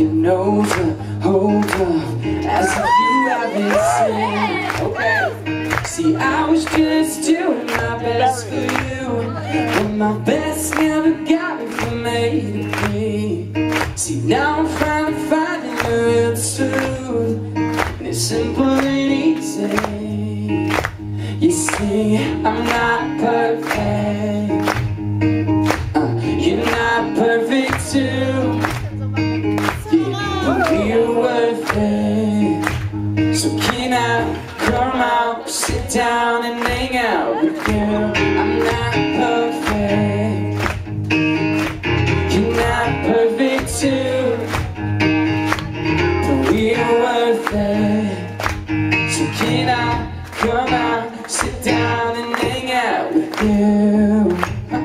taking over, hold up, as if you haven't seen. Okay, see, I was just doing my best for you, but my best never got me from A to B. See, now I'm finally finding the real truth, and it's simple and easy. You see, I'm not perfect, you're not perfect too, yeah, but we're worth it. So can I come out, sit down and hang out with you? I'm not perfect, you're not perfect too, but we're worth it. So can I come out, sit down and hang out with you?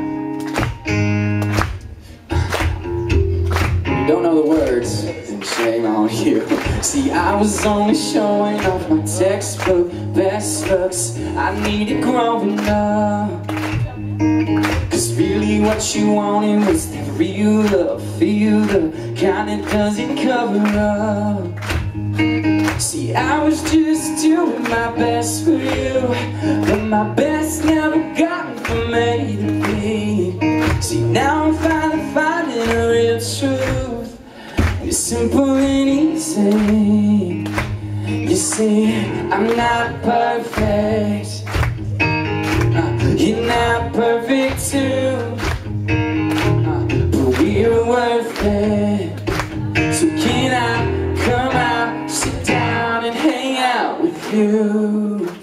You don't know the words, then shame on you. See, I was only showing off my textbook best looks. I needed growing up, 'cause really what you wanted was that real love. Feel the kind that doesn't cover up. See, I was just doing my best for you, but my best never got me from A to B. See, now I'm finally finding the real truth, and it's simple and easy. You see, I'm not perfect, you're not perfect too, but we're worth it. So can I come out, sit down and hang out with you?